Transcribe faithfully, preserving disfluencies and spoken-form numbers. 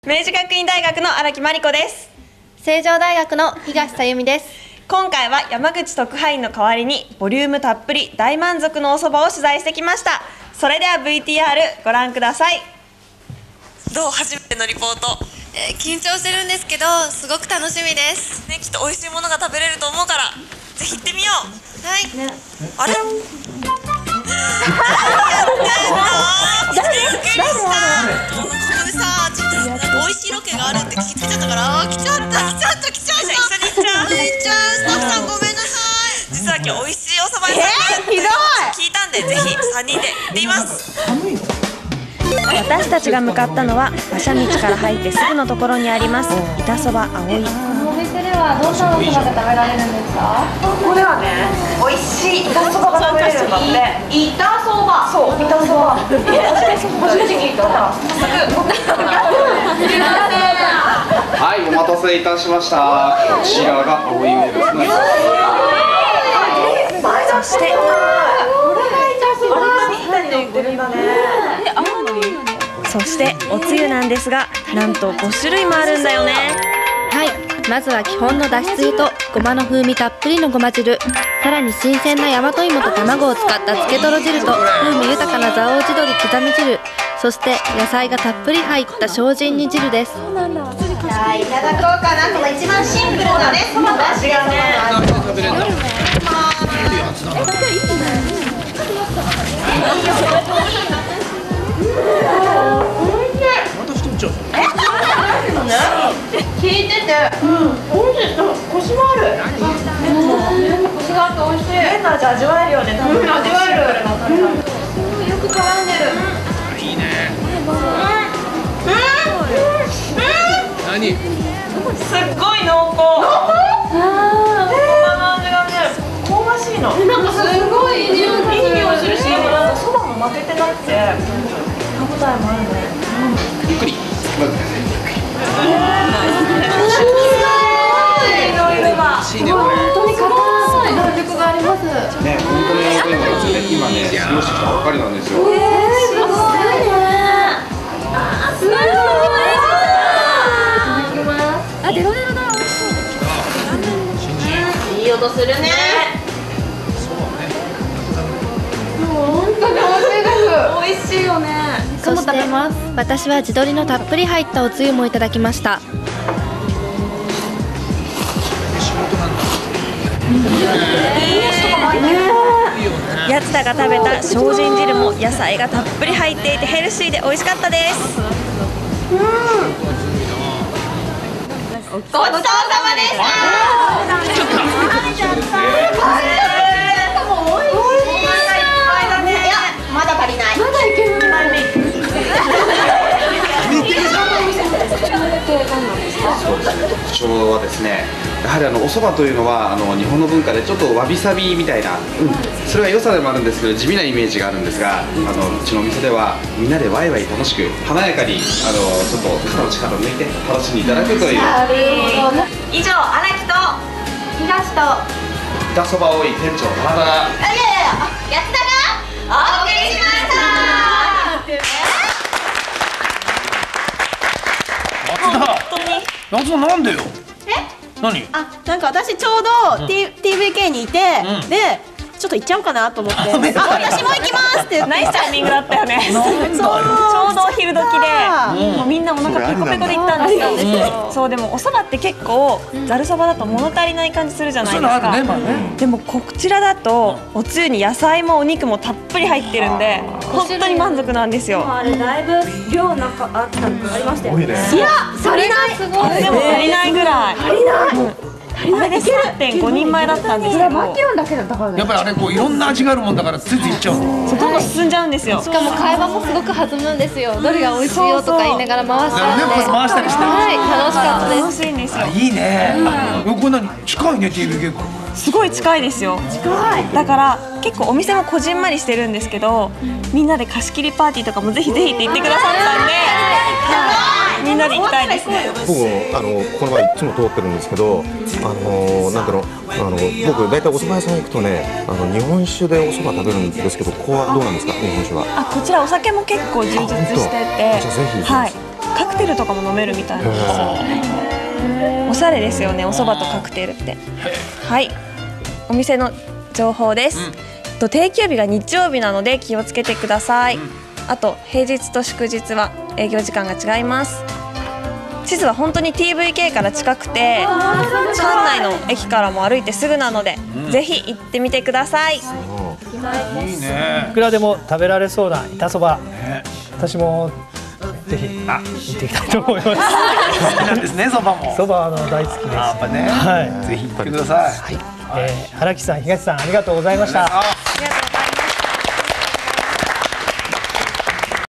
明治学院大学の荒木真理子です。 成城大学の東さゆみです。 今回は山口特派員の代わりにボリュームたっぷり大満足のお蕎麦を取材してきました。それでは ブイティーアール ご覧ください。どう、初めてのリポート。 えー、緊張してるんですけどすごく楽しみです、 ね、きっと美味しいものが食べれると思うからぜひ行ってみよう。 はい、ね、 あれ誰びっくりした。ここでさ、ちょっとなんか美味しいロケがあるって聞きつけちゃったから、来ちゃった来ちゃった来ちゃった。 一緒に行っちゃう。 行っちゃう。スタッフさんごめんなさい。 実は今日美味しいお蕎麦屋さんがあるって聞いたんで、ぜひさんにんで行ってみます。私たちが向かったのは馬車道から入ってすぐのところにあります板そば葵。 このお店ではどんなお蕎麦が食べられるんですか？ ここではね、美味しい板そばが食べれるんだって。 板そば。 そう、板そば。初めて聞いた。 はい、お待たせいたしました。こちらが葵名物のそしてそしておつゆなんですが、なんとごしゅるいもあるんだよね。 はい、まずは基本のだしつゆとごまの風味たっぷりのごま汁、さらに新鮮な大和芋と卵を使ったつけとろ汁と風味豊かな蔵王地鶏刻み汁、そして野菜がたっぷり入った精進煮汁です。 じゃあいただこうかな。この一番シンプルなね、そばの味がね。聞いてて、うん、おいしい。コシもある。コシがあっておいしい。 変な味味わえるよね。多分味わえる。 よく絡んでる。 いいね。何？ すっごい濃厚。濃厚？ごまの味がね、香ばしいの。 なんかすごいいい匂いするし、 なんかそばも負けてなくて歯応えもあるね。 ゆっくり。ね、本当に青いのがね、今ね、過ごしてきたばっかりなんですよ。 あ、デロデロだ、美味しい。 いい音するね。もう本当に美味しいです。 美味しいよね。 そして私は地鶏のたっぷり入ったおつゆもいただきました。 やつたが食べた精進汁も野菜がたっぷり入っていてヘルシーで美味しかったです。 ごちそうさまでした。まだ足りない。まだいける。 特徴はですね、やはりあのお蕎麦というのはあの日本の文化でちょっとわびさびみたいな、うん、それが良さでもあるんですけど地味なイメージがあるんですが、あのうちのお店ではみんなでワイワイ楽しく華やかにあのちょっと肩の力を抜いて楽しんでいただくという。 以上、荒木と東と板そば多い店長田原。 いやいやいや、やつだがお送りしました。 夏田なんでよ。 え？ 何？ あ、なんか私ちょうど T ティーブイケー にいて、 うん、 でちょっと行っちゃおうかなと思って、あ、私も行きますって言って、 ナイスタイミングだったよね。そう、ちょうどお昼時で、もうみんなお腹ペコペコで行ったんですよ。そう、でもお蕎麦って結構ざるそばだと物足りない感じするじゃないですか。でもこちらだとおつゆに野菜もお肉もたっぷり入ってるんで本当に満足なんですよ。 あれだいぶ量なんかあったのありましたよね。いや、 足りない。すごい。 でも足りないぐらい。 足りない。 あれで さんてんごにんまえだったんですけど、 やっぱりあれこういろんな味があるもんだからついついいっちゃうの。 どんどん進んじゃうんですよ。 しかも会話もすごく弾むんですよ。どれが美味しいよとか言いながら回しちゃうんで、 回したりして、 はい、楽しかったです。 楽しいんですよ。 いいね。これ何近いね ティーブイケー。 すごい近いですよ。近い。だから結構お店もこじんまりしてるんですけど、みんなで貸し切りパーティーとかもぜひぜひって言ってくださったんで、みんなで行きたいですね。 僕あのこの前いつも通ってるんですけど、あのなんだろう、あの僕大体お蕎麦屋さん行くとね、あの日本酒でお蕎麦食べるんですけど、ここはどうなんですか、日本酒は。 あ、こちらお酒も結構充実してて、 じゃあぜひ。 はい。カククテルとかも飲めるみたいなんですよ。おしゃれですよね、お蕎麦とカクテルって。はい、お店の情報です、うん、定休日が日曜日なので気をつけてください、うん、あと平日と祝日は営業時間が違います。地図は本当に ティーブイケー から近くて関内の駅からも歩いてすぐなので、うん、ぜひ行ってみてください。いいね、いくらでも食べられそうな板そば、ね、私もぜひ行っていきたいと思います。好きなんですね、そばも。 そばの大好きです。 やっぱね、はい、ぜひ行ってください。 はい、えー、荒木さん、東さん、ありがとうございました。